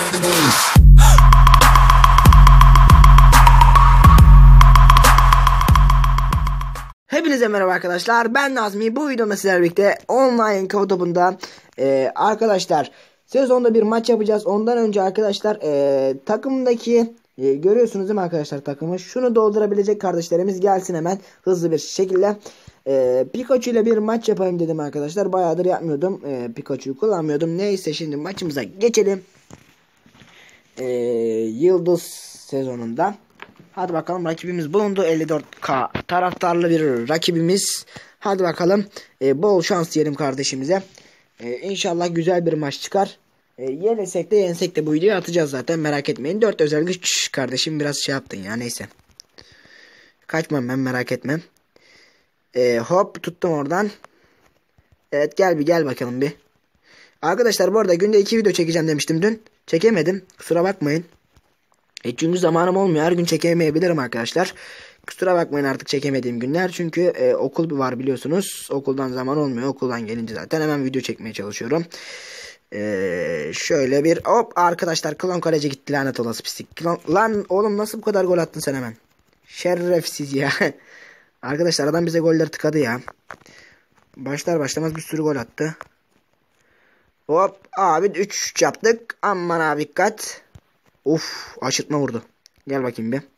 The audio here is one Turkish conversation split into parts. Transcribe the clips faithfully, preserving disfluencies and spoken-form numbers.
Hepinize merhaba arkadaşlar, ben Nazmi. Bu videomda sizlerle birlikte online kafa topunda e, arkadaşlar sezonda bir maç yapacağız. Ondan önce arkadaşlar e, takımdaki e, görüyorsunuz değil mi arkadaşlar takımı? Şunu doldurabilecek kardeşlerimiz gelsin hemen hızlı bir şekilde. e, Pikachu ile bir maç yapayım dedim arkadaşlar. Bayağıdır yapmıyordum, e, Pikachu'yu kullanmıyordum. Neyse, şimdi maçımıza geçelim. e, Yıldız sezonunda. Hadi bakalım, rakibimiz bulundu. elli dört K taraftarlı bir rakibimiz. Hadi bakalım. E, bol şans diyelim kardeşimize. E, İnşallah güzel bir maç çıkar. E, yenilsek de yensek de bu videoyu atacağız zaten. Merak etmeyin. dört özel güç kardeşim, biraz şey yaptın ya. Neyse. Kaçmam ben, merak etmem. E, hop tuttum oradan. Evet, gel bir gel bakalım bir. Arkadaşlar bu arada günde iki video çekeceğim demiştim dün. Çekemedim. Kusura bakmayın. E çünkü zamanım olmuyor. Her gün çekemeyebilirim arkadaşlar. Kusura bakmayın artık çekemediğim günler. Çünkü e, okul var biliyorsunuz. Okuldan zaman olmuyor. Okuldan gelince zaten hemen video çekmeye çalışıyorum. E, şöyle bir hop arkadaşlar, klon kaleci gitti, lanet olası pislik. Klon, lan oğlum nasıl bu kadar gol attın sen hemen? Şerefsiz ya. Arkadaşlar adam bize golleri tıkadı ya. Başlar başlamaz bir sürü gol attı. Hop abi üç yaptık. Aman abi dikkat. Of, aşırtma vurdu. Gel bakayım bir.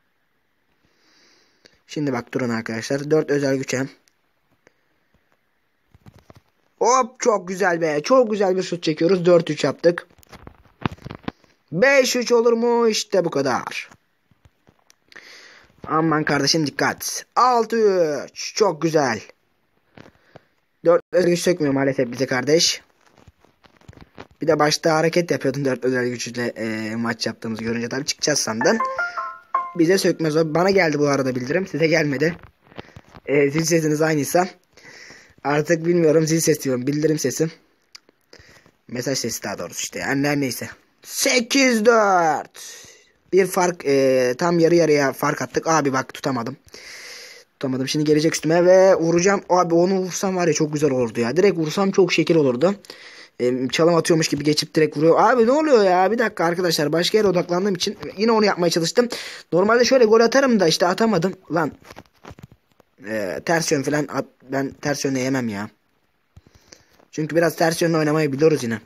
Şimdi bak durun arkadaşlar. dört özel güçem. Hop çok güzel be. Çok güzel bir şut çekiyoruz. dört üç yaptık. beş üç olur mu? İşte bu kadar. Aman kardeşim dikkat. altı üç. Çok güzel. dört özel güç sökmüyor maalesef bize kardeş. Bir de başta hareket yapıyordun dört özel güçle e, maç yaptığımızı görünce tabii çıkacağız sandın. Bize sökmez o. Bana geldi bu arada bildirim. Size gelmedi. E, zil sesiniz aynıysa. Artık bilmiyorum, zil sesi diyorum. Bildirim sesi. Mesaj sesi daha doğrusu işte. Yani her neyse. sekiz dört. Bir fark. E, tam yarı yarıya fark attık. Abi bak tutamadım. Tutamadım. Şimdi gelecek üstüme ve vuracağım. Abi onu vursam var ya çok güzel olurdu ya. Direkt vursam çok şekil olurdu. E, çalım atıyormuş gibi geçip direkt vuruyor. Abi ne oluyor ya? Bir dakika arkadaşlar. Başka yere odaklandığım için yine onu yapmaya çalıştım. Normalde şöyle gol atarım da işte atamadım. Lan. E, ters yön falan. At, ben ters yönle yemem ya. Çünkü biraz ters yönle oynamayı biliyoruz yine.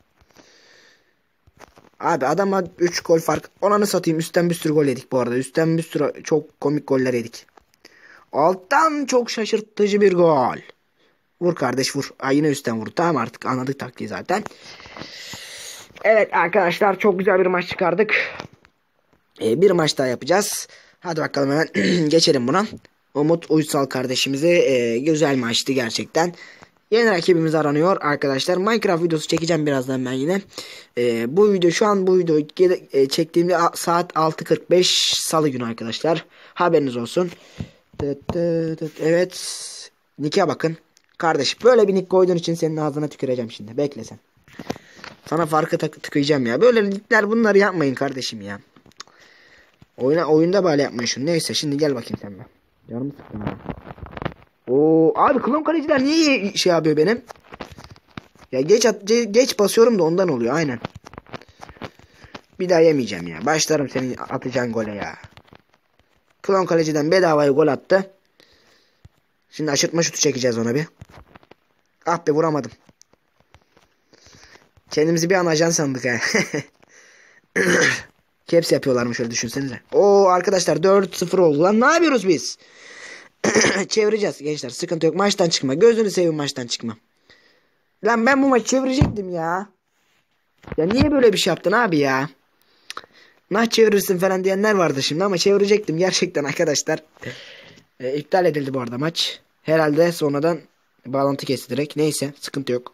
Abi adama üç gol fark. Onanı satayım. Üstten bir sürü gol yedik bu arada. Üstten bir sürü çok komik goller yedik. Alttan çok şaşırtıcı bir gol. Vur kardeş vur. Aa, yine üstten vurdu. Tamam artık anladık taktiği zaten. Evet arkadaşlar çok güzel bir maç çıkardık. Ee, bir maç daha yapacağız. Hadi bakalım hemen geçelim buna. Umut Uysal kardeşimize e, güzel maçtı gerçekten. Yeni rakibimiz aranıyor arkadaşlar. Minecraft videosu çekeceğim birazdan ben yine. E, bu video şu an bu videoyu e, çektiğimde saat altı kırk beş salı günü arkadaşlar. Haberiniz olsun. Evet. Nick'e bakın. Kardeş böyle bir nick koyduğun için senin ağzına tüküreceğim şimdi. Bekle sen. Sana farkı tıkayacağım ya. Böyle nickler bunları yapmayın kardeşim ya. Oyuna, oyunda böyle yapmayın şunu. Neyse şimdi gel bakayım sen de. Canımı sıktın ya. Oo abi klon kaleciler niye şey yapıyor benim? Ya geç at, geç basıyorum da ondan oluyor aynen. Bir daha yemeyeceğim ya. Başlarım senin atacağın gole ya. Klon kaleciden bedavaya gol attı. Şimdi aşırtma şutu çekeceğiz ona bir. Ah be vuramadım. Kendimizi bir an ajan sandık ha. Caps yapıyorlarmış öyle düşünsenize. Oo arkadaşlar dört sıfır oldu lan. Ne yapıyoruz biz? Çevireceğiz gençler. Sıkıntı yok. Maçtan çıkma. Gözünü seveyim maçtan çıkma. Lan ben bu maçı çevirecektim ya. Ya niye böyle bir şey yaptın abi ya? Nah çevirirsin falan diyenler vardı şimdi ama çevirecektim gerçekten arkadaşlar. E, iptal edildi bu arada maç. Herhalde sonradan bağlantı kesti direkt. Neyse sıkıntı yok.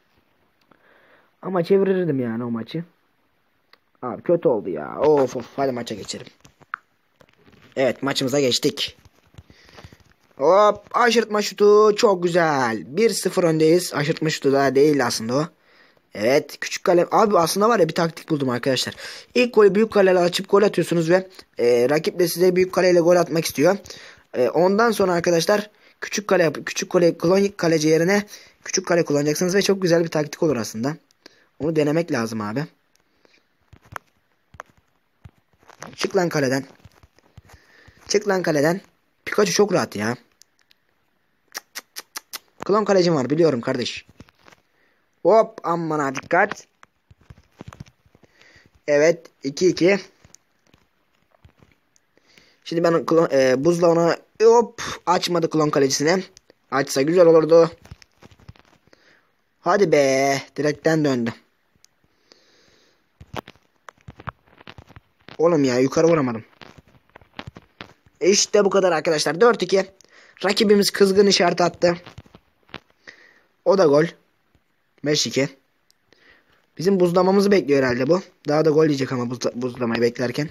Ama çevirirdim yani o maçı. Abi kötü oldu ya. Of of hadi maça geçelim. Evet maçımıza geçtik. Hop aşırtma şutu çok güzel. bir sıfır öndeyiz. Aşırtma şutu da değil aslında o. Evet küçük kale. Abi aslında var ya bir taktik buldum arkadaşlar. İlk golü büyük kaleyle açıp gol atıyorsunuz ve e, rakip de size büyük kaleyle gol atmak istiyor. E, ondan sonra arkadaşlar küçük kale yapıp küçük kale klonik kaleci yerine küçük kale kullanacaksınız ve çok güzel bir taktik olur aslında. Onu denemek lazım abi. Çık lan kaleden. Çık lan kaleden. Pikachu çok rahat ya. Klon kalecim var biliyorum kardeş. Hop aman ha dikkat. Evet iki iki. Şimdi ben klon, e, buzla ona hop açmadı klon kalecisine. Açsa güzel olurdu. Hadi be direkten döndü. Oğlum ya yukarı vuramadım. İşte bu kadar arkadaşlar. dört iki. Rakibimiz kızgın işaret attı. O da gol. beş iki. Bizim buzlamamızı bekliyor herhalde bu. Daha da gol yiyecek ama buz, buzlamayı beklerken.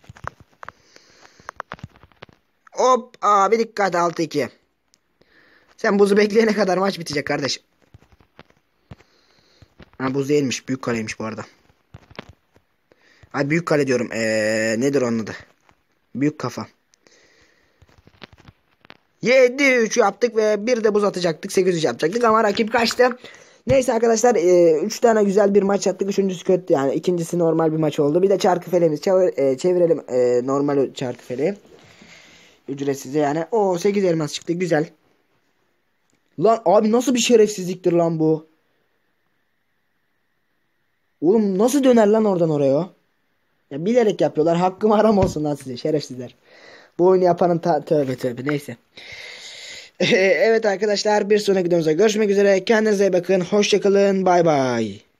Hop abi dikkat altı iki. Sen buzu bekleyene kadar maç bitecek kardeş. Ha buz değilmiş. Büyük kaleymiş bu arada. Ay büyük kale diyorum. Ee, nedir onun adı? Büyük kafa. yedi üç yaptık ve bir de buz atacaktık. sekiz üç yapacaktık ama rakip kaçtı. Neyse arkadaşlar üç e, tane güzel bir maç yaptık. Üçüncüsü kötü yani. İkincisi normal bir maç oldu. Bir de çarkı felemiz. Çevir, e, çevirelim e, normal çarkı feleği. Ücretsiz yani. O sekiz elmas çıktı. Güzel. Lan abi nasıl bir şerefsizliktir lan bu? Oğlum nasıl döner lan oradan oraya o? Ya bilerek yapıyorlar. Hakkım haram olsun lan size şerefsizler. Bu oyunu yapanın ta tövbe tövbe neyse. Evet arkadaşlar bir sonraki videomuzda görüşmek üzere. Kendinize iyi bakın. Hoşçakalın. Bay bay.